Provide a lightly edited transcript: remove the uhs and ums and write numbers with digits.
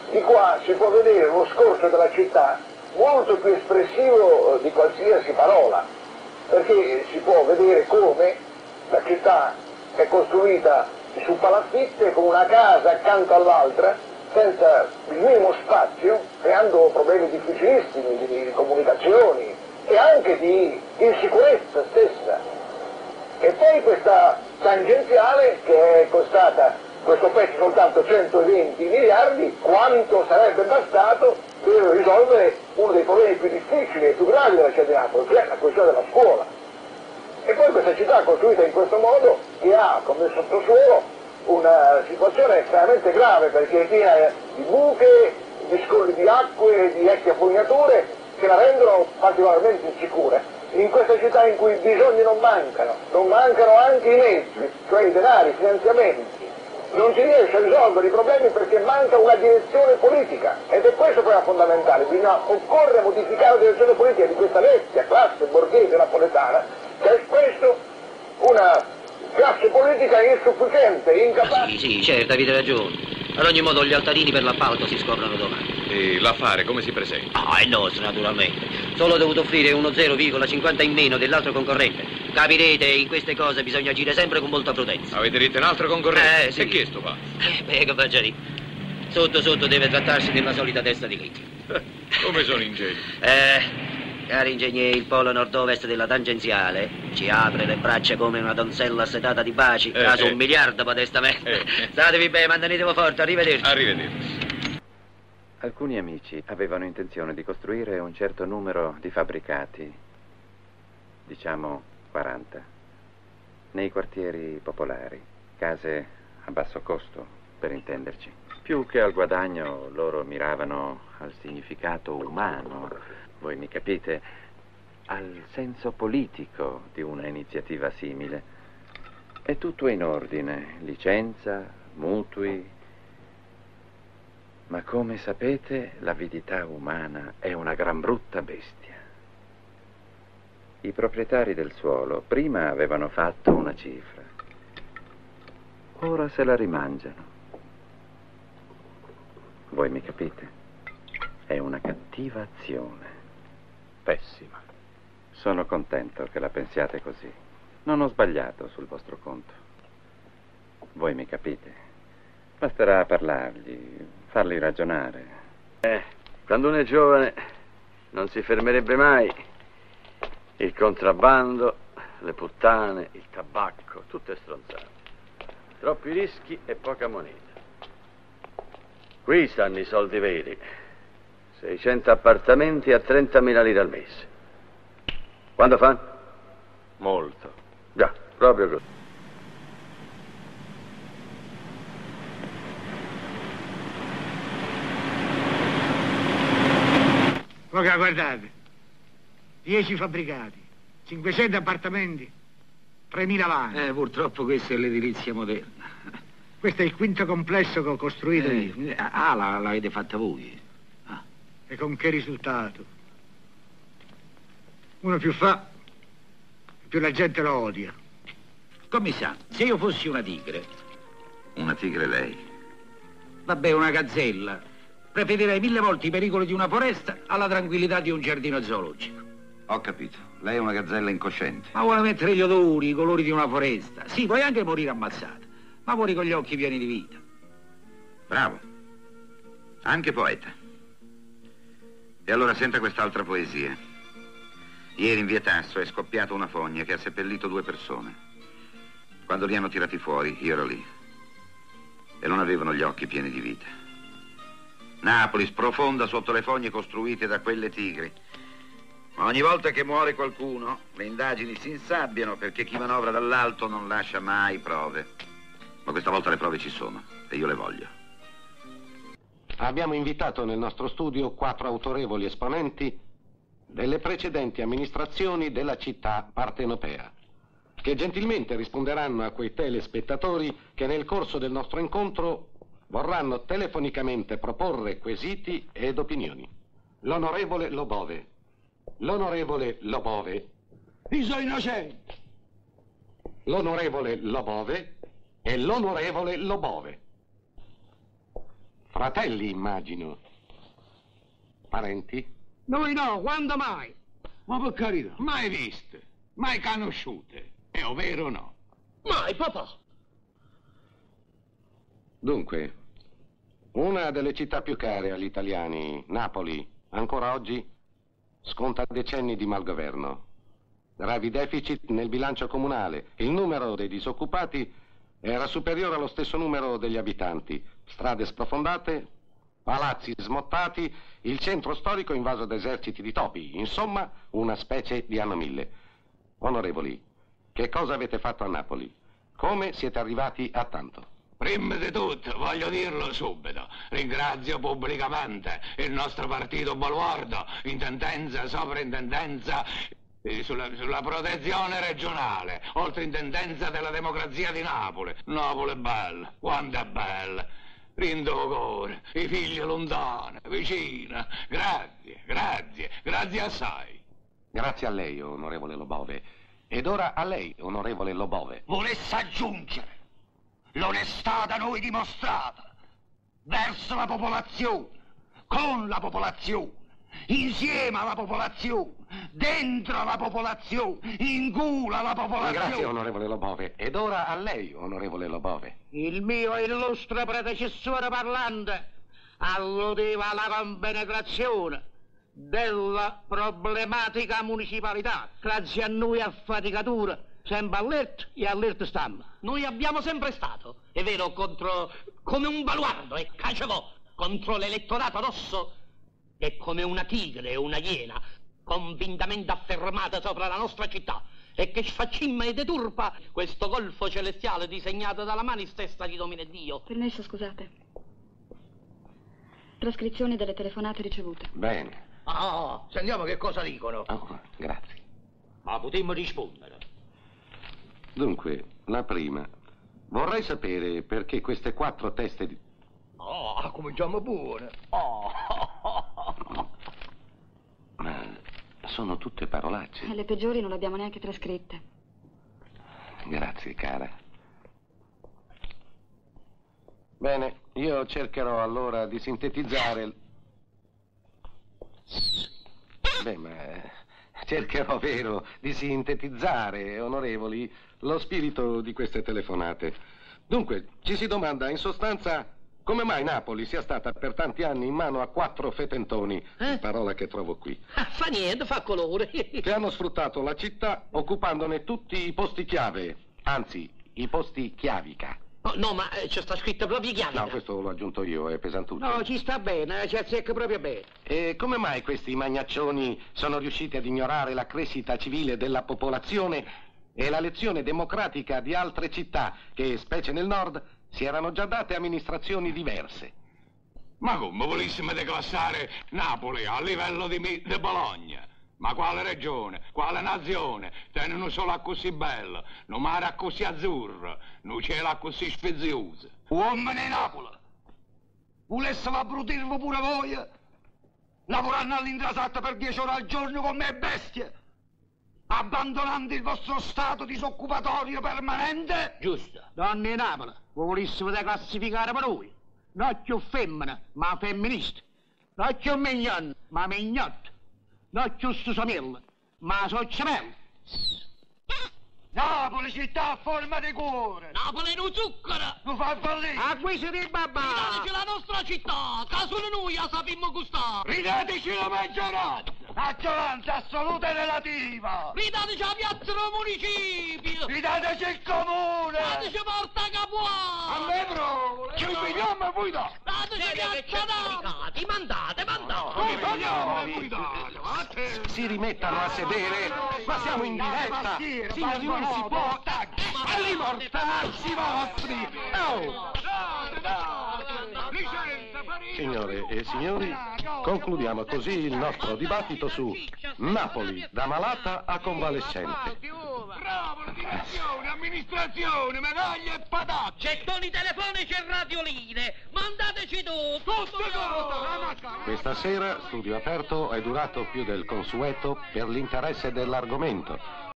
Di qua si può vedere lo scorcio della città molto più espressivo di qualsiasi parola, perché si può vedere come la città è costruita su palafitte con una casa accanto all'altra, senza il minimo spazio, creando problemi difficilissimi di comunicazioni e anche di insicurezza stessa. E poi questa tangenziale che è costata questo pezzo soltanto 120 miliardi, quanto sarebbe bastato per risolvere uno dei problemi più difficili e più gravi della città di Napoli, cioè la questione della scuola. E poi questa città costruita in questo modo che ha come sottosuolo una situazione estremamente grave, perché è piena di buche, di scorri di acque, di vecchie fognature che la rendono particolarmente insicura. In questa città in cui i bisogni non mancano anche i mezzi, cioè i denari, i finanziamenti, non si riesce a risolvere i problemi perché manca una direzione politica, ed è questo poi fondamentale. Occorre modificare la direzione politica di questa vecchia classe borghese napoletana che ha espresso una classe politica insufficiente, incapace. Sì, certo, avete ragione. Ad ogni modo gli altarini per l'appalto si scoprono domani. E l'affare come si presenta? Ah, è nostro, naturalmente. Solo ho dovuto offrire uno 0,50 in meno dell'altro concorrente. Capirete, in queste cose bisogna agire sempre con molta prudenza. Avete detto un altro concorrente? Sì. E chi è sto pazzo? Beh, che faccia lì. Sotto deve trattarsi della solita testa di legge. Come sono ingegni? Cari ingegneri, il polo nord-ovest della tangenziale ci apre le braccia come una donzella assetata di baci, caso 1 miliardo modestamente. Statevi bene, mantenetevi forte, arrivederci. Arrivederci. Alcuni amici avevano intenzione di costruire un certo numero di fabbricati, diciamo 40, nei quartieri popolari, case a basso costo, per intenderci. Più che al guadagno, loro miravano al significato umano, voi mi capite, al senso politico di una iniziativa simile. È tutto in ordine, licenza, mutui. Ma come sapete, l'avidità umana è una gran brutta bestia. I proprietari del suolo prima avevano fatto una cifra, ora se la rimangiano. Voi mi capite? È una cattiva azione. Pessima. Sono contento che la pensiate così. Non ho sbagliato sul vostro conto. Voi mi capite? Basterà parlargli, farli ragionare. Quando uno è giovane non si fermerebbe mai. Il contrabbando, le puttane, il tabacco, tutte stronzate. Troppi rischi e poca moneta. Qui stanno i soldi veri. 600 appartamenti a 30.000 lire al mese. Quando fanno? Molto. Già, proprio così. Ora guardate, 10 fabbricati, 500 appartamenti, 3.000 vani. Purtroppo questa è l'edilizia moderna. Questo è il quinto complesso che ho costruito io. L'avete fatta voi. E con che risultato? Uno più fa, più la gente lo odia. Commissario, se io fossi una tigre... Una tigre lei? Vabbè, una gazzella. Preferirei 1000 volte i pericoli di una foresta alla tranquillità di un giardino zoologico. Ho capito. Lei è una gazzella incosciente. Ma vuole mettere gli odori, i colori di una foresta? Sì, puoi anche morire ammazzata, ma muori con gli occhi pieni di vita. Bravo. Anche poeta. E allora senta quest'altra poesia. Ieri in via Tasso è scoppiata una fogna che ha seppellito 2 persone. Quando li hanno tirati fuori, io ero lì. E non avevano gli occhi pieni di vita. Napoli sprofonda sotto le fogne costruite da quelle tigri. Ma ogni volta che muore qualcuno, le indagini si insabbiano perché chi manovra dall'alto non lascia mai prove. Ma questa volta le prove ci sono e io le voglio. Abbiamo invitato nel nostro studio 4 autorevoli esponenti delle precedenti amministrazioni della città partenopea, che gentilmente risponderanno a quei telespettatori che nel corso del nostro incontro vorranno telefonicamente proporre quesiti ed opinioni. L'onorevole Lobove. L'onorevole Lobove. Io sono innocente. L'onorevole Lobove e l'onorevole Lobove. Fratelli, immagino. Parenti? Noi no, quando mai? Ma per carità. Mai viste, mai conosciute. È vero o no? Mai, papà. Dunque, una delle città più care agli italiani, Napoli, ancora oggi sconta decenni di malgoverno. Gravi deficit nel bilancio comunale. Il numero dei disoccupati era superiore allo stesso numero degli abitanti. Strade sprofondate, palazzi smottati, il centro storico invaso da eserciti di topi. Insomma, una specie di anno 1000. Onorevoli, che cosa avete fatto a Napoli? Come siete arrivati a tanto? Prima di tutto, voglio dirlo subito, ringrazio pubblicamente il nostro partito baluardo, intendenza, sovrintendenza, sulla protezione regionale, oltrintendenza della democrazia di Napoli. Napoli è bella, quanto è bella. Rindo cuore, i figli lontani, vicina. Grazie assai. Grazie a lei, onorevole Lobove. Ed ora a lei, onorevole Lobove. Volesse aggiungere l'onestà da noi dimostrata verso la popolazione, con la popolazione, insieme alla popolazione, dentro la popolazione, in culo alla popolazione. Grazie, onorevole Lobove. Ed ora a lei, onorevole Lobove. Il mio illustre predecessore parlante alludeva alla compenetrazione della problematica municipalità. Grazie a noi affaticatura, sempre allerta e allerta stiamo. Noi abbiamo sempre stato, è vero, come un baluardo e cacciavò contro l'elettorato rosso e come una tigre e una iena convintamente affermata sopra la nostra città e che sfaccimma e deturpa questo golfo celestiale disegnato dalla mano stessa di Domine Dio. Permesso, scusate. Trascrizioni delle telefonate ricevute. Bene. Sentiamo che cosa dicono. Oh, grazie. Ma potremmo rispondere. Dunque, la prima. Vorrei sapere perché queste 4 teste di... Cominciamo pure. Ma sono tutte parolacce. Le peggiori non le abbiamo neanche trascritte. Grazie, cara. Bene, io cercherò allora di sintetizzare... Beh, ma cercherò, vero, di sintetizzare, onorevoli, lo spirito di queste telefonate. Dunque, ci si domanda in sostanza come mai Napoli sia stata per tanti anni in mano a 4 fetentoni, parola che trovo qui. Fa niente, fa colore. Che hanno sfruttato la città occupandone tutti i posti chiave, anzi, i posti chiavica. No, ma c'è sta scritto proprio chiavica. No, questo l'ho aggiunto io, è pesantutto. No, ci sta bene, ci azzecca proprio bene. E come mai questi magnaccioni sono riusciti ad ignorare la crescita civile della popolazione e la lezione democratica di altre città che, specie nel nord, si erano già date amministrazioni diverse? Ma come volessimo declassare Napoli a livello di Bologna? Ma quale regione, quale nazione tengono solo a così bello, un mare a così azzurro, un cielo a così sfizioso? Uomini di Napoli, volessimo abbrutirvi pure voi, lavorando all'intrasatto per 10 ore al giorno come bestie, abbandonando il vostro stato disoccupatorio permanente? Giusto. Donne di Napoli, voi volessimo declassificare per noi, non più femmine, ma femministe, non più mignon, ma mignotte. Non giusto Samil, ma Sociamel. Napoli, città a forma di cuore. Napoli è un zucchero. Non fa fallire. A guisa di babà. Ridateci la nostra città, che solo noi la sappiamo gustare. Ridateci la maggioranza. Maggioranza assoluta e relativa. Ridateci la piazza del municipio. Ridateci il comune. Ridateci Porta Capuano. A me provo. Ci umiliamo e voi date. Ridateci piazza Napoli. Mandate. Si rimettano a sedere, ma siamo in diretta. Signori, non si può. Agli mortacci vostri. Signore e signori, concludiamo così il nostro dibattito su Napoli da malata a convalescente. Bravo, direzione, amministrazione, medaglie e patate. Gettoni telefonici e radioline. Mandateci tutto. Questa sera Studio Aperto è durato più del consueto per l'interesse dell'argomento.